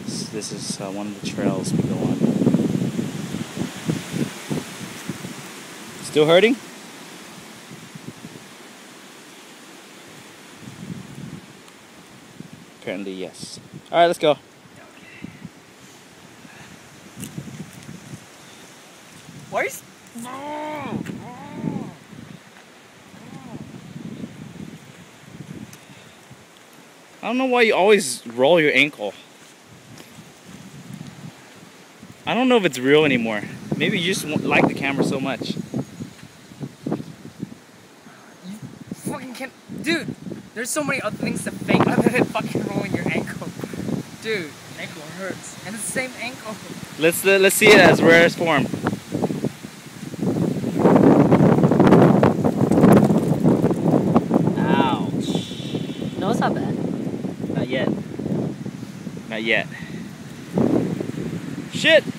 This is one of the trails we go on. Still hurting? Apparently, yes. Alright, let's go. Where's... I don't know why you always roll your ankle. I don't know if it's real anymore. Maybe you just like the camera so much. You fucking can't... Dude, there's so many other things to fake other than fucking rolling your ankle. Dude, ankle hurts. And it's the same ankle. Let's see it as rarest form. Ouch. No, it's not bad. Not yet. Not yet. Shit!